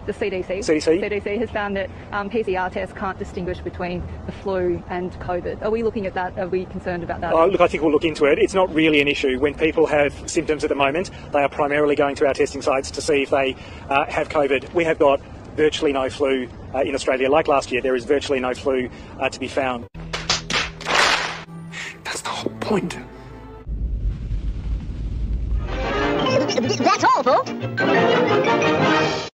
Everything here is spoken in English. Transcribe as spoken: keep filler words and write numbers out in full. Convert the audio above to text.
the C D C. C D C? C D C has found that um, P C R tests can't distinguish between the flu and COVID. Are we looking at that? Are we concerned about that? Oh, look, I think we'll look into it. It's not really an issue. When people have symptoms at the moment, they are primarily going to our testing sites to see if they uh, have COVID. We have got virtually no flu uh, in Australia. Like last year, there is virtually no flu uh, to be found. That's the whole point. That's all, folks.